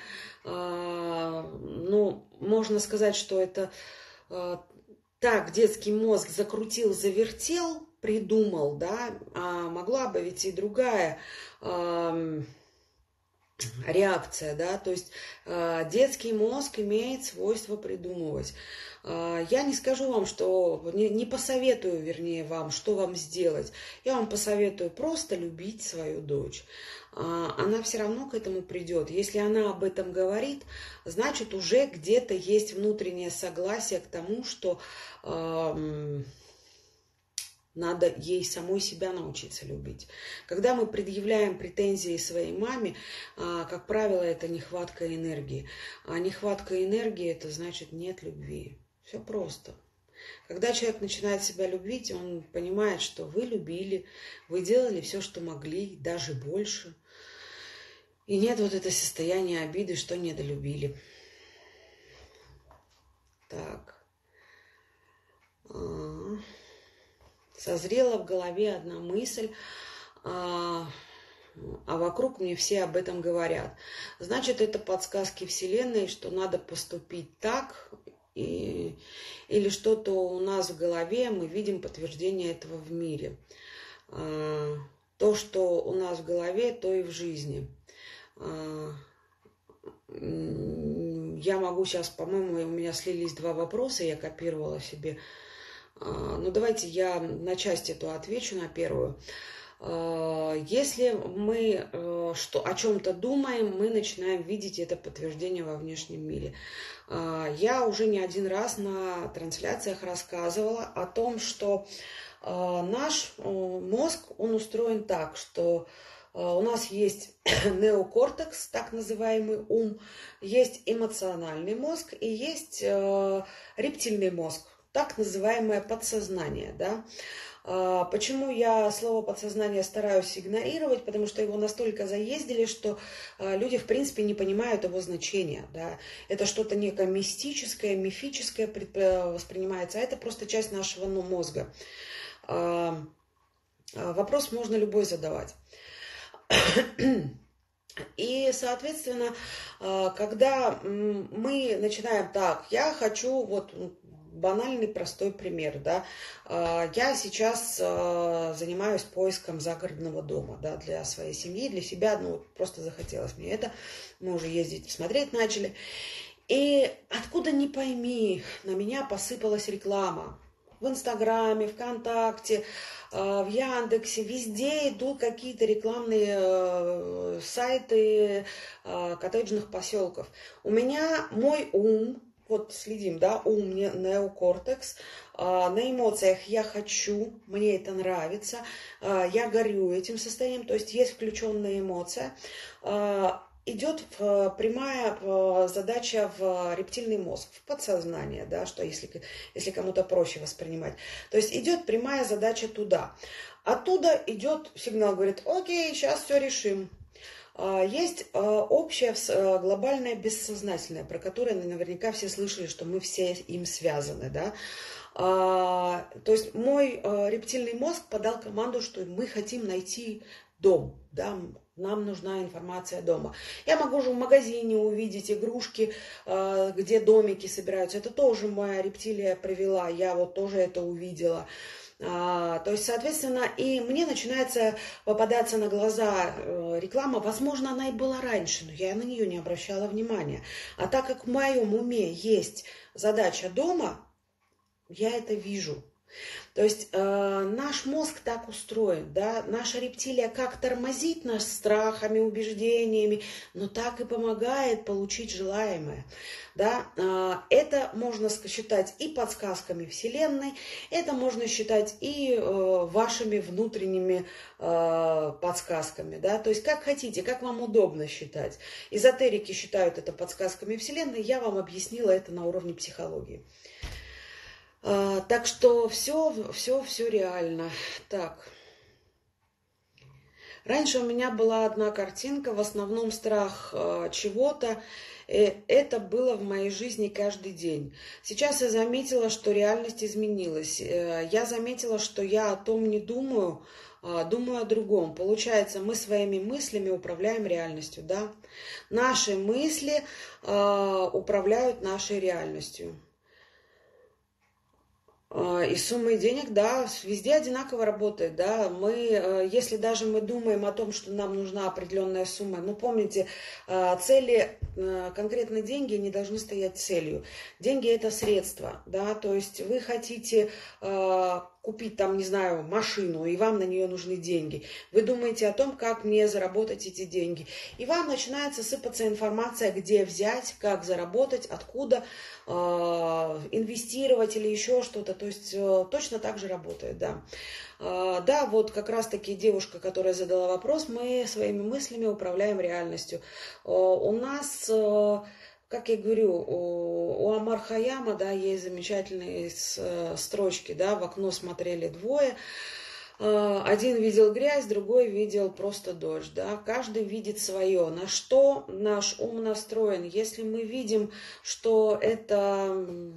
ну, можно сказать, что это... Так, детский мозг закрутил, завертел, придумал, да, а могла бы ведь и другая э, реакция, да, то есть э, детский мозг имеет свойство придумывать. Э, я не скажу вам, что, не, не посоветую, вернее, вам, что вам сделать. Я вам посоветую просто любить свою дочь. Она все равно к этому придет. Если она об этом говорит, значит, уже где-то есть внутреннее согласие к тому, что э, надо ей самой себя научиться любить. Когда мы предъявляем претензии своей маме, э, как правило, это нехватка энергии. А нехватка энергии – это значит нет любви. Все просто. Когда человек начинает себя любить, он понимает, что вы любили, вы делали все, что могли, даже больше. И нет вот это состояние обиды, что недолюбили. Так. Созрела в голове одна мысль, а вокруг мне все об этом говорят. Значит, это подсказки Вселенной, что надо поступить так, и, или что-то у нас в голове, мы видим подтверждение этого в мире. То, что у нас в голове, то и в жизни. Я могу сейчас, по-моему, у меня слились два вопроса, я копировала себе. Ну, давайте я на часть эту отвечу, на первую. Если мы что, о чем-то думаем, мы начинаем видеть это подтверждение во внешнем мире. Я уже не один раз на трансляциях рассказывала о том, что наш мозг, он устроен так, что у нас есть неокортекс, так называемый ум, есть эмоциональный мозг и есть рептильный мозг, так называемое подсознание, да. Почему я слово подсознание стараюсь игнорировать? Потому что его настолько заездили, что люди, в принципе, не понимают его значения. Да? Это что-то некое мистическое, мифическое воспринимается, а это просто часть нашего ну, мозга. Вопрос можно любой задавать. И, соответственно, когда мы начинаем так, я хочу, вот банальный простой пример, да, я сейчас занимаюсь поиском загородного дома, да, для своей семьи, для себя, ну, просто захотелось мне это, мы уже ездить, смотреть начали, и откуда ни пойми, на меня посыпалась реклама. В Инстаграме, ВКонтакте, в Яндексе, везде идут какие-то рекламные сайты коттеджных поселков. У меня мой ум, вот следим, да, ум, неокортекс, на эмоциях я хочу, мне это нравится, я горю этим состоянием, то есть есть включенная эмоция. Идет прямая задача в рептильный мозг, в подсознание, да, что если, если кому-то проще воспринимать. То есть идет прямая задача туда. Оттуда идет сигнал, говорит, окей, сейчас все решим. Есть общее глобальное бессознательное, про которое наверняка все слышали, что мы все им связаны, да. То есть мой рептильный мозг подал команду, что мы хотим найти дом, да, нам нужна информация дома. Я могу же в магазине увидеть игрушки, где домики собираются. Это тоже моя рептилия привела, я вот тоже это увидела. То есть, соответственно, и мне начинается попадаться на глаза реклама. Возможно, она и была раньше, но я на нее не обращала внимания. А так как в моем уме есть задача дома, я это вижу. То есть э, наш мозг так устроен, да, наша рептилия как тормозит нас страхами, убеждениями, но так и помогает получить желаемое, да. Э, это можно считать и подсказками Вселенной, это можно считать и э, вашими внутренними э, подсказками, да, то есть как хотите, как вам удобно считать. Эзотерики считают это подсказками Вселенной, я вам объяснила это на уровне психологии. Так что все, все, все реально. Так. Раньше у меня была одна картинка, в основном страх э, чего-то. Э, это было в моей жизни каждый день. Сейчас я заметила, что реальность изменилась. Э, я заметила, что я о том не думаю, э, думаю о другом. Получается, мы своими мыслями управляем реальностью, да? Наши мысли э, управляют нашей реальностью. И суммой денег, да, везде одинаково работает, да, мы, если даже мы думаем о том, что нам нужна определенная сумма, ну, помните, цели, конкретно деньги не должны стоять целью. Деньги – это средства, да, то есть вы хотите купить там, не знаю, машину, и вам на нее нужны деньги. Вы думаете о том, как мне заработать эти деньги. И вам начинается сыпаться информация, где взять, как заработать, откуда э, инвестировать или еще что-то. То есть э, точно так же работает, да. Э, да, вот как раз-таки девушка, которая задала вопрос, мы своими мыслями управляем реальностью. Э, у нас... Э, Как я говорю, у Омар Хайяма, да, есть замечательные строчки, да, в окно смотрели двое, один видел грязь, другой видел просто дождь, да, каждый видит свое, на что наш ум настроен. Если мы видим, что это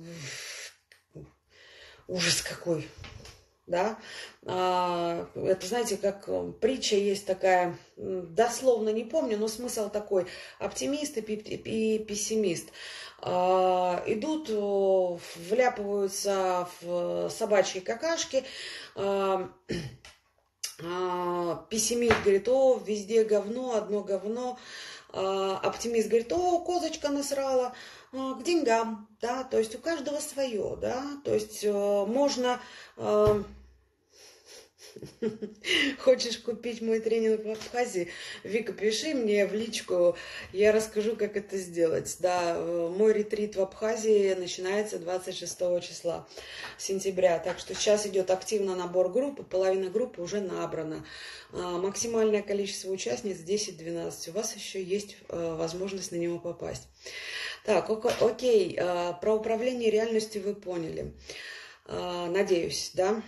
ужас какой, да, это, знаете, как притча есть такая, дословно не помню, но смысл такой: оптимист и пессимист идут, вляпываются в собачьи какашки. Пессимист говорит: о, везде говно, одно говно. Оптимист говорит: о, козочка насрала, к деньгам, да, то есть у каждого свое, да, то есть можно... Хочешь купить мой тренинг в Абхазии? Вика, пиши мне в личку, я расскажу, как это сделать. Да, мой ретрит в Абхазии начинается двадцать шестого числа сентября, так что сейчас идет активно набор группы, половина группы уже набрана. Максимальное количество участниц десять-двенадцать, у вас еще есть возможность на него попасть. Так, окей, про управление реальностью вы поняли, надеюсь, да?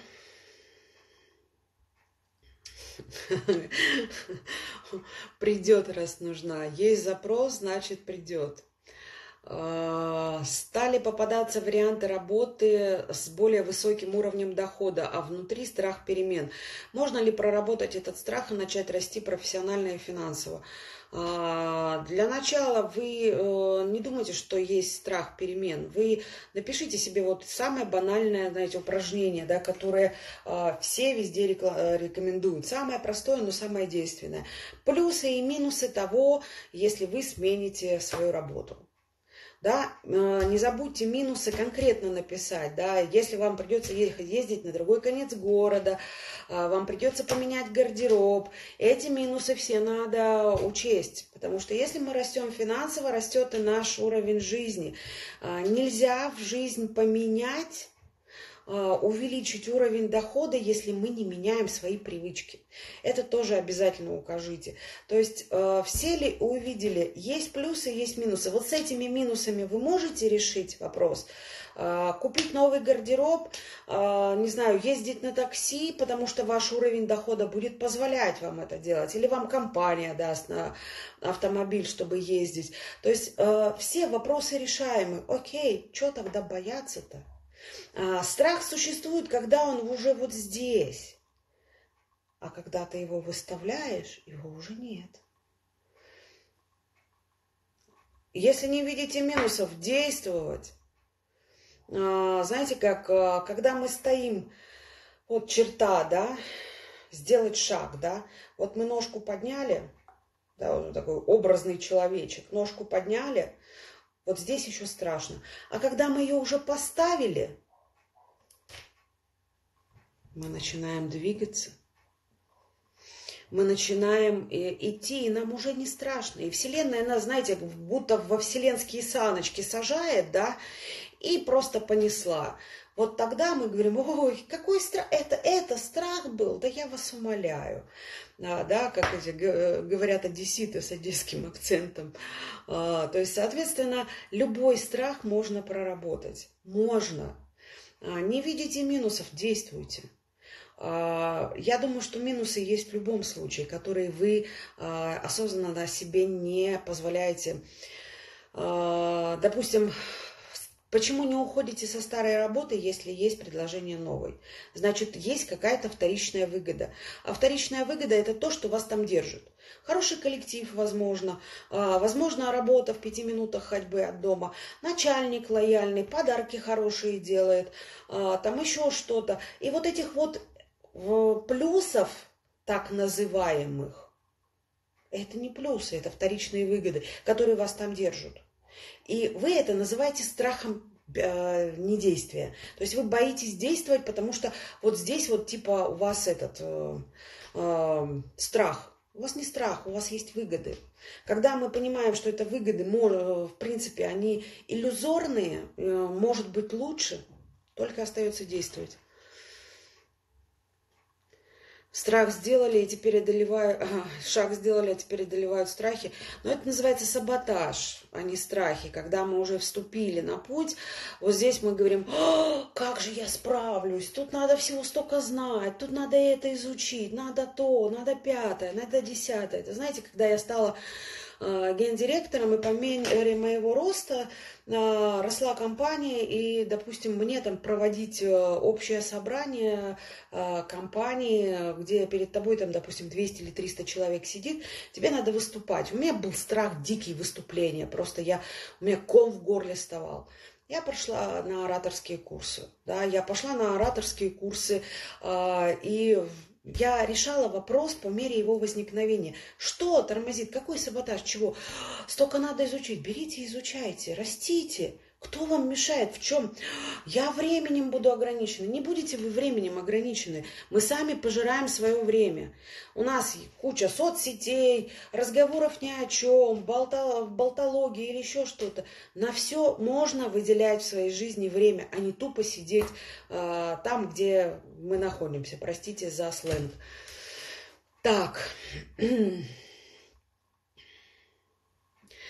Придет, раз нужна. Есть запрос, значит придет. Стали стали попадаться варианты работы с более высоким уровнем дохода, а внутри страх перемен. Можно ли проработать этот страх и начать расти профессионально и финансово? Для начала вы не думайте, что есть страх перемен. Вы напишите себе вот самое банальное, знаете, упражнение, да, которое все везде рекомендуют. Самое простое, но самое действенное. Плюсы и минусы того, если вы смените свою работу. Да, не забудьте минусы конкретно написать, да, если вам придется ехать, ездить на другой конец города, вам придется поменять гардероб, эти минусы все надо учесть, потому что если мы растем финансово, растет и наш уровень жизни. Нельзя в жизнь поменять, увеличить уровень дохода, если мы не меняем свои привычки. Это тоже обязательно укажите. То есть э, все ли увидели, есть плюсы, есть минусы. Вот с этими минусами вы можете решить вопрос. Э, купить новый гардероб, э, не знаю, ездить на такси, потому что ваш уровень дохода будет позволять вам это делать. Или вам компания даст на автомобиль, чтобы ездить. То есть э, все вопросы решаемы. Окей, что тогда бояться-то? Страх существует, когда он уже вот здесь. А когда ты его выставляешь, его уже нет. Если не видите минусов, действовать. Знаете, как когда мы стоим, вот черта, да, сделать шаг, да, вот мы ножку подняли, да, вот такой образный человечек, ножку подняли, вот здесь еще страшно. А когда мы ее уже поставили, мы начинаем двигаться, мы начинаем идти, и нам уже не страшно. И Вселенная нас, знаете, будто во вселенские саночки сажает, да, и просто понесла. Вот тогда мы говорим: ой, какой страх, это, это страх был, да я вас умоляю. А, да, как эти говорят одесситы с одесским акцентом. А, то есть, соответственно, любой страх можно проработать. Можно. А, не видите минусов, действуйте. Я думаю, что минусы есть в любом случае, которые вы осознанно себе не позволяете. Допустим, почему не уходите со старой работы, если есть предложение новой? Значит, есть какая-то вторичная выгода. А вторичная выгода – это то, что вас там держит. Хороший коллектив, возможно, возможно, работа в пяти минутах ходьбы от дома, начальник лояльный, подарки хорошие делает, там еще что-то. И вот этих вот плюсов, так называемых, это не плюсы, это вторичные выгоды, которые вас там держат. И вы это называете страхом э, недействия. То есть вы боитесь действовать, потому что вот здесь вот типа у вас этот э, э, страх. У вас не страх, у вас есть выгоды. Когда мы понимаем, что это выгоды, в принципе, они иллюзорные, э, может быть лучше, только остается действовать. Страх сделали, и теперь одолевают, шаг сделали, а теперь одолевают страхи. Но это называется саботаж, а не страхи. Когда мы уже вступили на путь, вот здесь мы говорим: как же я справлюсь, тут надо всего столько знать, тут надо это изучить, надо то, надо пятое, надо десятое. Это знаете, когда я стала гендиректором, и по мере моего роста росла компания, и, допустим, мне там проводить общее собрание компании, где перед тобой там, допустим, двести или триста человек сидит, тебе надо выступать. У меня был страх дикий выступления, просто я, у меня ком в горле вставал. Я пошла на ораторские курсы, да, я пошла на ораторские курсы, и я решала вопрос по мере его возникновения. Что тормозит? Какой саботаж? Чего? Столько надо изучить. Берите, изучайте, растите. Кто вам мешает? В чем? Я временем буду ограничена. Не будете вы временем ограничены. Мы сами пожираем свое время. У нас куча соцсетей, разговоров ни о чем, болта, болтологии или еще что-то. На все можно выделять в своей жизни время, а не тупо сидеть э, там, где мы находимся. Простите за сленг. Так.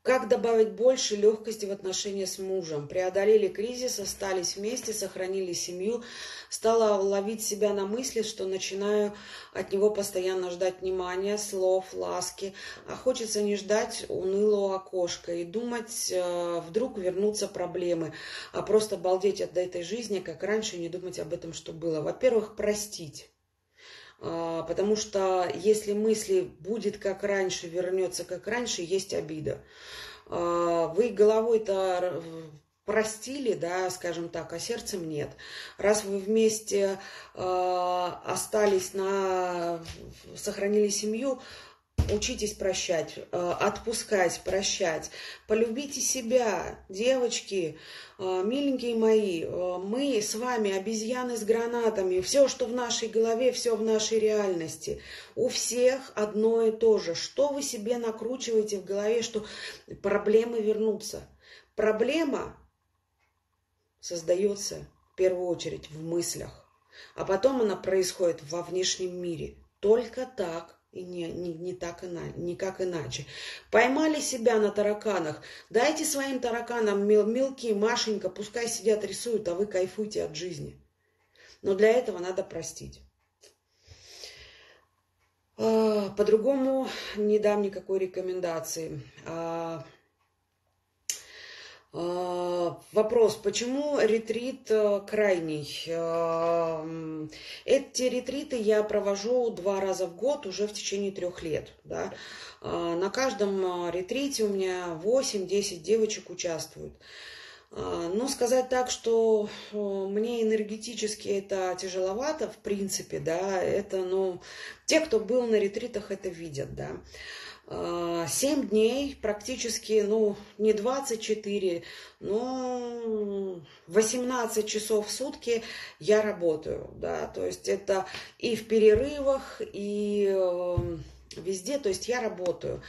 Как добавить больше легкости в отношения с мужем? Преодолели кризис, остались вместе, сохранили семью. Стала ловить себя на мысли, что начинаю от него постоянно ждать внимания, слов, ласки. А хочется не ждать унылого окошка и думать, э, вдруг вернутся проблемы. А просто балдеть от этой жизни, как раньше, и не думать об этом, что было. Во-первых, простить. Потому что если мысли будет как раньше, вернется как раньше, есть обида. Вы головой-то простили, да, скажем так, а сердцем нет. Раз вы вместе остались, на, сохранили семью, учитесь прощать, отпускать, прощать. Полюбите себя, девочки, миленькие мои. Мы с вами обезьяны с гранатами. Все, что в нашей голове, все в нашей реальности. У всех одно и то же. Что вы себе накручиваете в голове, что проблемы вернутся? Проблема создается в первую очередь в мыслях, а потом она происходит во внешнем мире. Только так. И не, не, не так иначе, никак иначе. Поймали себя на тараканах. Дайте своим тараканам мел, мелкие, Машенька, пускай сидят, рисуют, а вы кайфуйте от жизни. Но для этого надо простить. По-другому не дам никакой рекомендации. Вопрос, почему ретрит крайний? Эти ретриты я провожу два раза в год уже в течение трех лет. Да? На каждом ретрите у меня восемь-десять девочек участвуют. Но сказать так, что мне энергетически это тяжеловато, в принципе, да, это, ну, те, кто был на ретритах, это видят, да. Семь дней, практически, ну, не двадцать четыре, но восемнадцать часов в сутки я работаю, да, то есть это и в перерывах, и везде, то есть я работаю.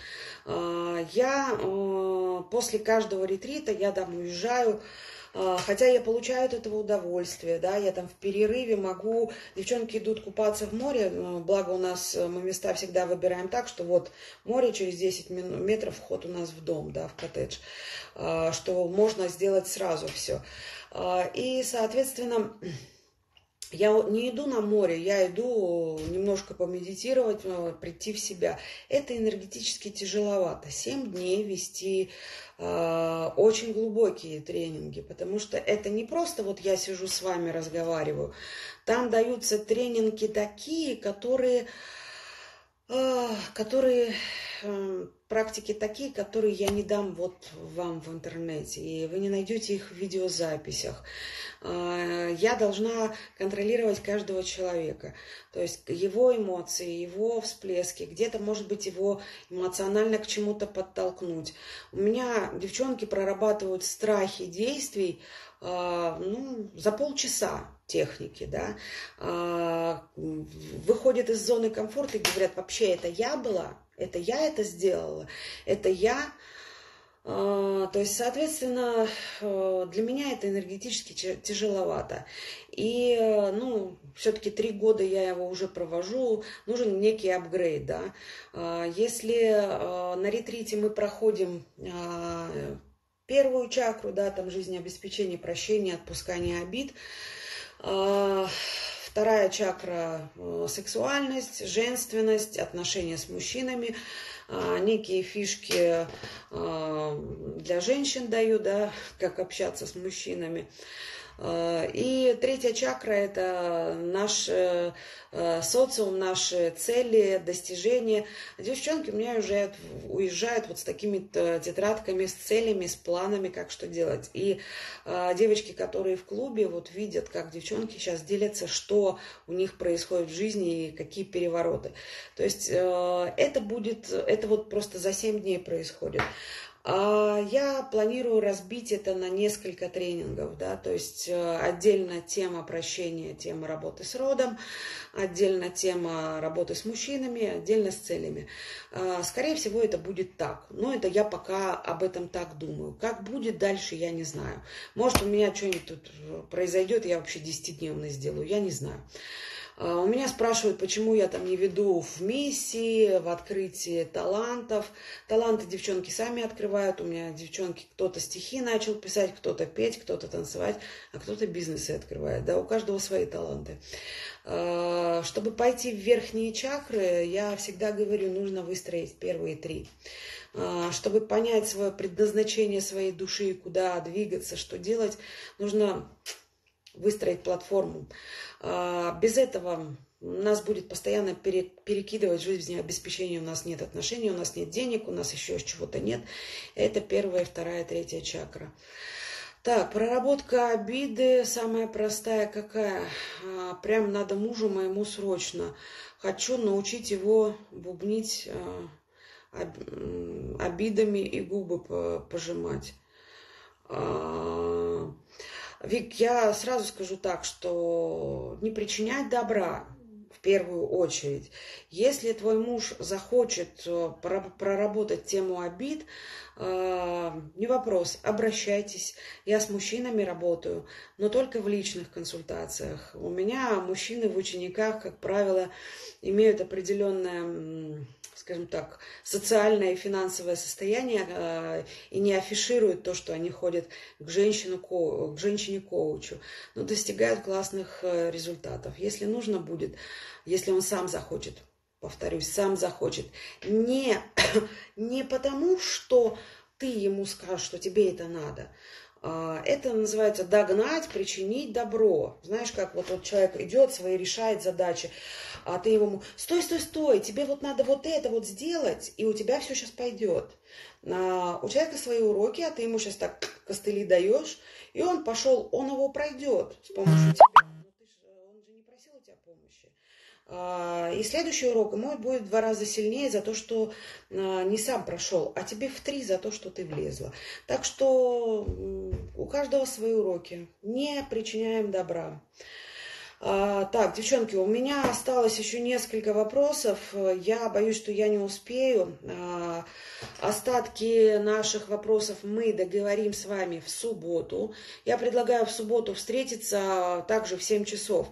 Я после каждого ретрита, я там уезжаю, хотя я получаю от этого удовольствие, да, я там в перерыве могу, девчонки идут купаться в море, благо у нас мы места всегда выбираем так, что вот море через десять метров, вход у нас в дом, да, в коттедж, что можно сделать сразу все. И, соответственно, я не иду на море, я иду немножко помедитировать, прийти в себя. Это энергетически тяжеловато. Семь дней вести э, очень глубокие тренинги, потому что это не просто вот я сижу с вами, разговариваю. Там даются тренинги такие, которые, э, которые э, практики такие, которые я не дам вот вам в интернете, и вы не найдете их в видеозаписях. Я должна контролировать каждого человека, то есть его эмоции, его всплески, где-то, может быть, его эмоционально к чему-то подтолкнуть. У меня девчонки прорабатывают страхи действий, ну, за полчаса техники, да, выходят из зоны комфорта и говорят, вообще это я была, это я это сделала, это я. То есть, соответственно, для меня это энергетически тяжеловато. И, ну, все-таки три года я его уже провожу, нужен некий апгрейд, да. Если на ретрите мы проходим первую чакру, да, там жизнеобеспечение, прощение, отпускание обид, вторая чакра – сексуальность, женственность, отношения с мужчинами, некие фишки для женщин даю, да, как общаться с мужчинами. И третья чакра – это наш социум, наши цели, достижения. Девчонки у меня уже уезжают вот с такими тетрадками, с целями, с планами, как что делать. И девочки, которые в клубе, вот видят, как девчонки сейчас делятся, что у них происходит в жизни и какие перевороты. То есть это будет, это вот просто за семь дней происходит. Я планирую разбить это на несколько тренингов, да, то есть отдельно тема прощения, тема работы с родом, отдельно тема работы с мужчинами, отдельно с целями. Скорее всего, это будет так, но это я пока об этом так думаю. Как будет дальше, я не знаю. Может, у меня что-нибудь тут произойдет, я вообще десятидневно сделаю, я не знаю. У меня спрашивают, почему я там не веду в миссии, в открытии талантов. Таланты девчонки сами открывают. У меня девчонки, кто-то стихи начал писать, кто-то петь, кто-то танцевать, а кто-то бизнесы открывает. Да, у каждого свои таланты. Чтобы пойти в верхние чакры, я всегда говорю, нужно выстроить первые три. Чтобы понять свое предназначение своей души и куда двигаться, что делать, нужно выстроить платформу. Без этого нас будет постоянно перекидывать жизнь обеспечения. У нас нет отношений, у нас нет денег, у нас еще чего-то нет. Это первая, вторая, третья чакра. Так, проработка обиды самая простая какая? Прям надо мужу моему срочно. Хочу научить его бубнить обидами и губы пожимать. Вик, я сразу скажу так, что не причинять добра в первую очередь. Если твой муж захочет проработать тему обид, не вопрос, обращайтесь. Я с мужчинами работаю, но только в личных консультациях. У меня мужчины в учениках, как правило, имеют определенное, скажем так, социальное и финансовое состояние и не афишируют то, что они ходят к, женщину, к женщине-коучу, но достигают классных результатов. Если нужно будет, если он сам захочет, повторюсь, сам захочет, не, не потому, что ты ему скажешь, что тебе это надо. Это называется догнать, причинить добро. Знаешь, как вот, вот человек идет, свои решает задачи, а ты ему, стой, стой, стой, тебе вот надо вот это вот сделать, и у тебя все сейчас пойдет. А у человека свои уроки, а ты ему сейчас так костыли даешь, и он пошел, он его пройдет с помощью тебя. Но ты ж, он же не просил у тебя помощи. И следующий урок ему будет в два раза сильнее за то, что не сам прошел, а тебе в три за то, что ты влезла. Так что у каждого свои уроки. Не причиняем добра. Так, девчонки, у меня осталось еще несколько вопросов. Я боюсь, что я не успею. Остатки наших вопросов мы договорим с вами в субботу. Я предлагаю в субботу встретиться также в семь часов.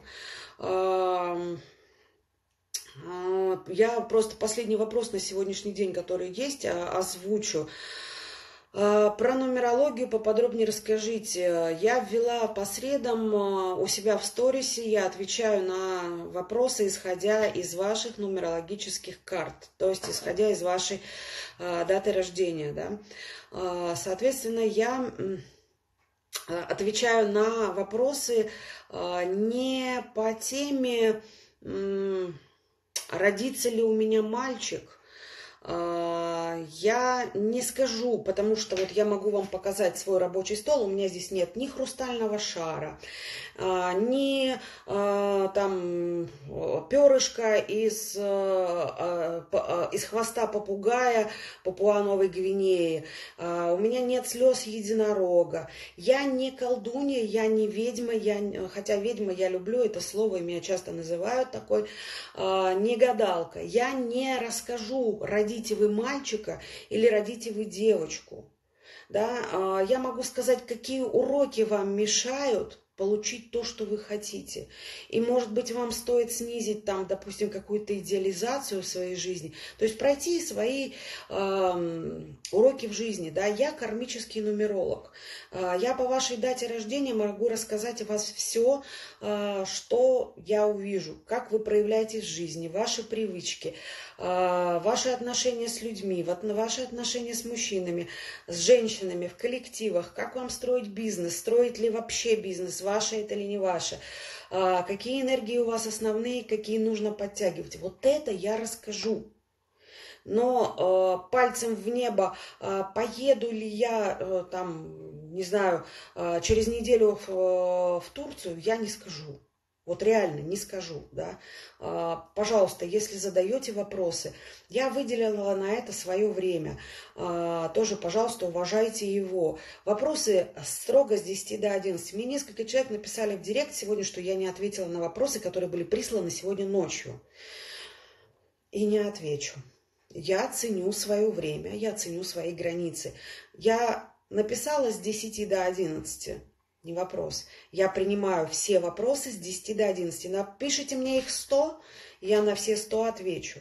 Я просто последний вопрос на сегодняшний день, который есть, озвучу. Про нумерологию поподробнее расскажите. Я ввела по средам у себя в сторисе, я отвечаю на вопросы, исходя из ваших нумерологических карт, то есть исходя из вашей даты рождения. Да? Соответственно, я отвечаю на вопросы не по теме «Родится ли у меня мальчик?». Я не скажу, потому что вот я могу вам показать свой рабочий стол. У меня здесь нет ни хрустального шара, ни там перышка из, из хвоста попугая Папуа-Новой Гвинеи. У меня нет слез единорога. Я не колдунья, я не ведьма, я, хотя ведьма я люблю это слово, и меня часто называют такой, не гадалка. Я не расскажу, родите вы мальчика или родите вы девочку. Да? Я могу сказать, какие уроки вам мешают получить то, что вы хотите. И, может быть, вам стоит снизить там, допустим, какую-то идеализацию в своей жизни. То есть пройти свои э, уроки в жизни. Да? Я кармический нумеролог. Э, я по вашей дате рождения могу рассказать о вас все, э, что я увижу. Как вы проявляетесь в жизни, ваши привычки, э, ваши отношения с людьми, ваши отношения с мужчинами, с женщинами, в коллективах. Как вам строить бизнес, строить ли вообще бизнес, ваше это или не ваше, а, какие энергии у вас основные, какие нужно подтягивать. Вот это я расскажу. Но э, пальцем в небо, э, поеду ли я, э, там, не знаю, э, через неделю в, э, в Турцию, я не скажу. Вот реально не скажу, да. Пожалуйста, если задаете вопросы, я выделила на это свое время. Тоже, пожалуйста, уважайте его. Вопросы строго с десяти до одиннадцати. Мне несколько человек написали в директ сегодня, что я не ответила на вопросы, которые были присланы сегодня ночью. И не отвечу. Я ценю свое время, я ценю свои границы. Я написала с десяти до одиннадцати. Не вопрос. Я принимаю все вопросы с десяти до одиннадцати. Напишите мне их сто, я на все сто отвечу.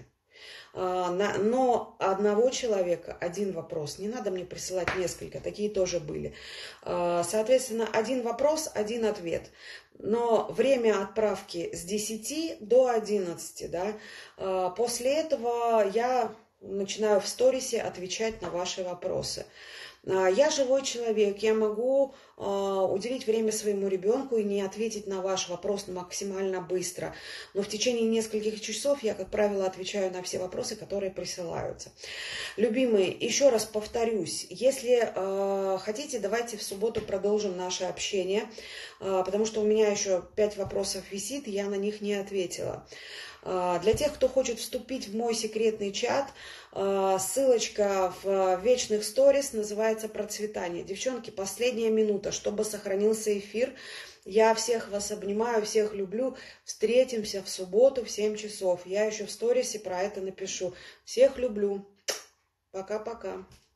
Но одного человека один вопрос. Не надо мне присылать несколько, такие тоже были. Соответственно, один вопрос, один ответ. Но время отправки с десяти до одиннадцати. Да? После этого я начинаю в сторисе отвечать на ваши вопросы. Я живой человек, я могу э, уделить время своему ребенку и не ответить на ваш вопрос максимально быстро. Но в течение нескольких часов я, как правило, отвечаю на все вопросы, которые присылаются. Любимые, еще раз повторюсь, если э, хотите, давайте в субботу продолжим наше общение, э, потому что у меня еще пять вопросов висит, я на них не ответила. Для тех, кто хочет вступить в мой секретный чат, ссылочка в вечных сторис называется «Процветание». Девчонки, последняя минута, чтобы сохранился эфир. Я всех вас обнимаю, всех люблю. Встретимся в субботу в семь часов. Я еще в сторисе про это напишу. Всех люблю. Пока-пока.